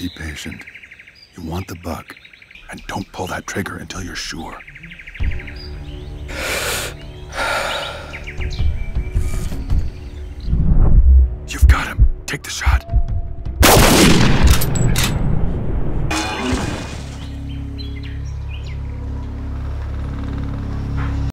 Be patient. You want the buck, and don't pull that trigger until you're sure. You've got him. Take the shot.